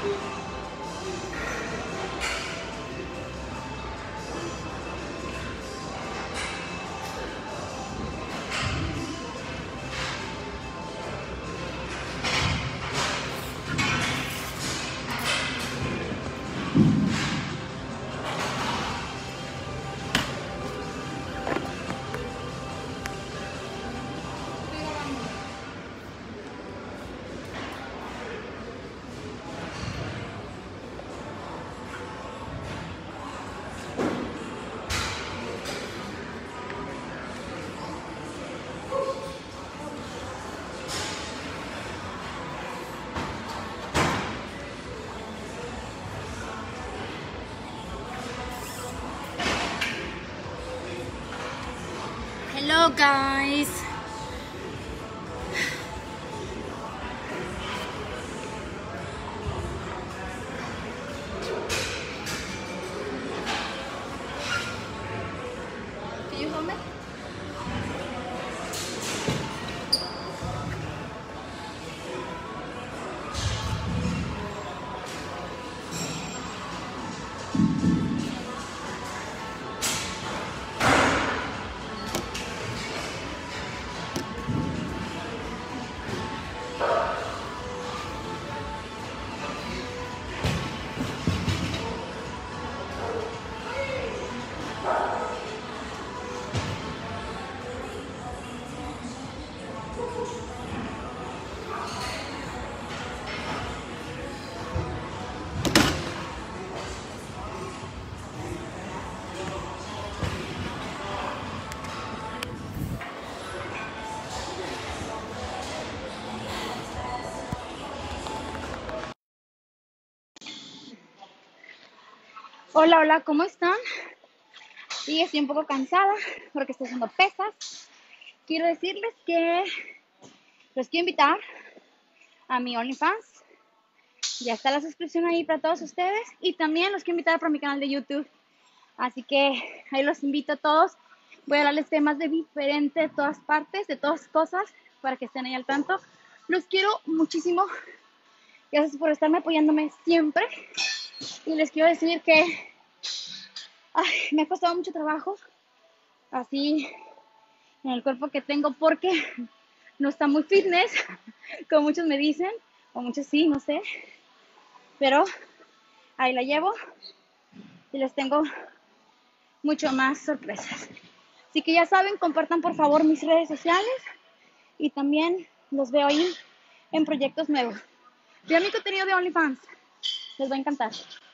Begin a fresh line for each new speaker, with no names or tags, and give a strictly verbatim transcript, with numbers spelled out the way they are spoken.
Hello guys. Can you hold me? Hola, hola, ¿cómo están? Sí, estoy un poco cansada porque estoy haciendo pesas. Quiero decirles que los quiero invitar a mi OnlyFans. Ya está la suscripción ahí para todos ustedes. Y también los quiero invitar para mi canal de YouTube. Así que ahí los invito a todos. Voy a darles temas de diferentes, de todas partes, de todas cosas, para que estén ahí al tanto. Los quiero muchísimo. Gracias por estarme apoyándome siempre. Y les quiero decir que ay, me ha costado mucho trabajo así en el cuerpo que tengo porque no está muy fitness, como muchos me dicen, o muchos sí, no sé. Pero ahí la llevo y les tengo mucho más sorpresas. Así que ya saben, compartan por favor mis redes sociales y también los veo ahí en proyectos nuevos. Vean mi contenido de OnlyFans, les va a encantar.